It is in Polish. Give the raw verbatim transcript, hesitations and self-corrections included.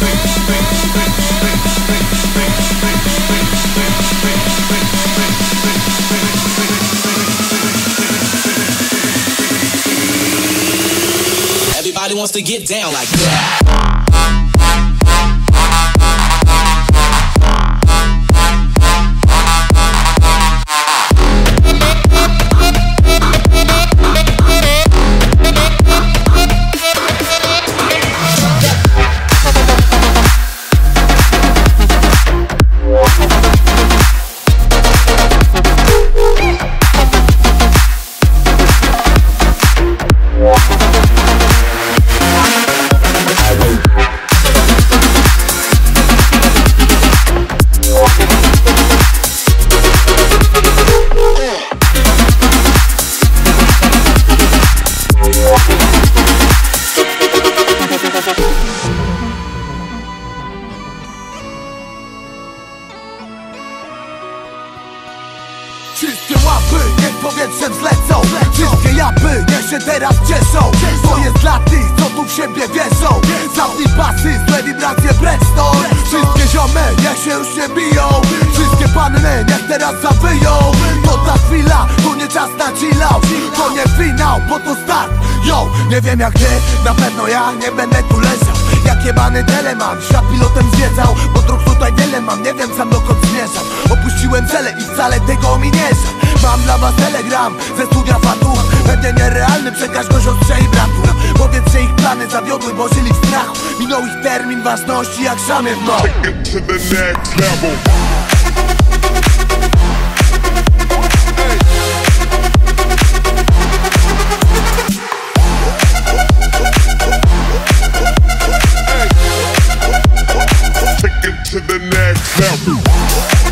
Everybody wants to get down like that. Wszystkie łapy niech powietrzem zlecą. Wszystkie japy niech się teraz cieszą. To jest dla tych, co tu w siebie wierzą. Zamknij pasy, złe wibracje precz stąd. Wszystkie ziomy niech się już nie biją. Wszystkie panny niech teraz zawyją. To ta chwila, to nie czas na chill out. To nie finał, bo to start. Yo, nie wiem jak ty, na pewno ja nie będę tu leżał jak jebany teleman, świat pilotem zwiedzał. Bo dróg tutaj wiele mam, nie wiem sam dokąd zmierzam. Opuściłem cele i wcale tego mi nie żal. Mam dla was telegram ze studia Fatu. Pewnie nierealny, przekaż go siostrze i bratu. Powiedz, że ich plany zawiodły, bo żyli w strachu. Minął ich termin ważności jak szamy w noc. To the next level.